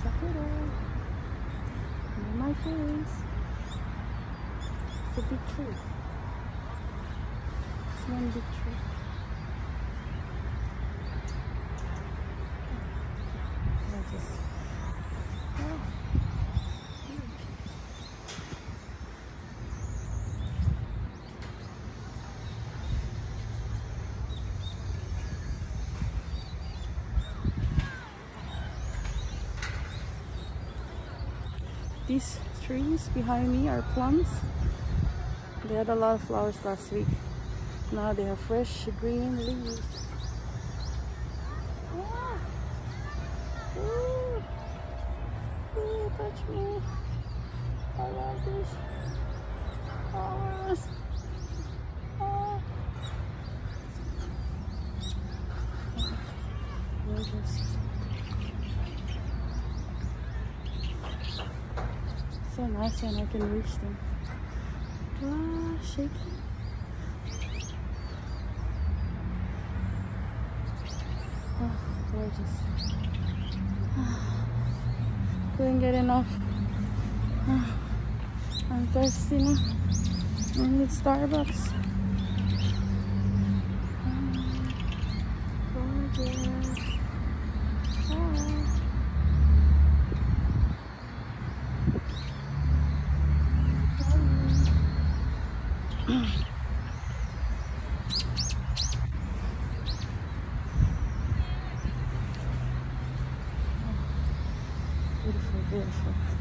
Sakura. Near my face. It's a big tree. It's one big tree. Gorgeous. Oh. These trees behind me are plums. They had a lot of flowers last week. Now they have fresh green leaves. Ah. Ooh. Ooh, touch me. I love these flowers. Ah. Gorgeous. So nice when I can reach them. Ah, shaky. Oh, gorgeous. Couldn't get enough. I'm thirsty now. I need Starbucks. Gorgeous. Beautiful, beautiful.